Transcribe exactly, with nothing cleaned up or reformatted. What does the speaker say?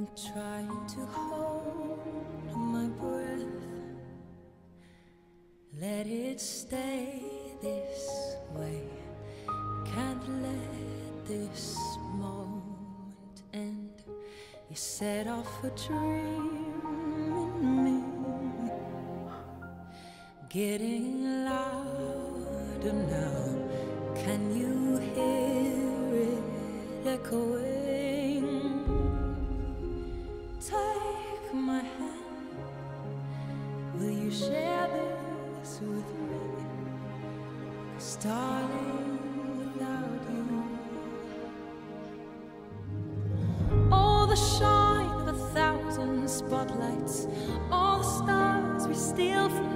I'm trying to hold my breath, let it stay this way. Can't let this moment end. You set off a dream in me, getting louder now. Can you hear it echoing? Take my hand, will you share this with me? 'Cause darling, without you, all the shine of a thousand spotlights, all the stars we steal from